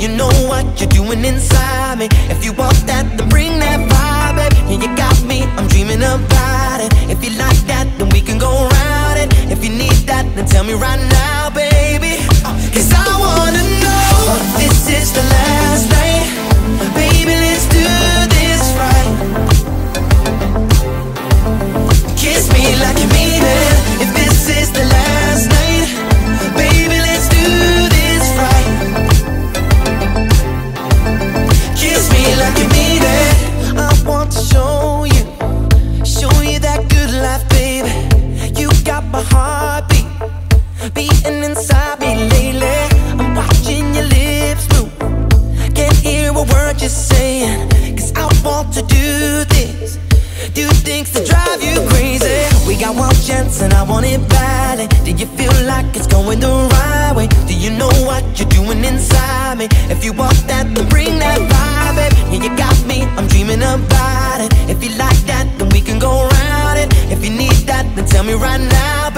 you know what you're doing inside me? If you want that, then bring that vibe, babe. Yeah, you got me, I'm dreaming about it. If you like that, then we can go round it. If you need that, then tell me right now, baby. Cause I wanna know if this is the last night. Baby, let's do this right. Kiss me like you mean it. If this is the last night, baby, let's do this right. Kiss me like you mean it. I want to show you that good life, baby. You got my heartbeat beating inside me lately. I'm watching your lips move, can't hear a word you're saying. Cause I want to do this, do things that drive you crazy. We got one chance and I want it badly. Do you feel like it's going the right way? Do you know what you're doing inside me? If you want that, then bring that vibe, babe. Yeah, you got me, I'm dreaming about it. If you like that, then we can go round it. If you need that, then tell me right now,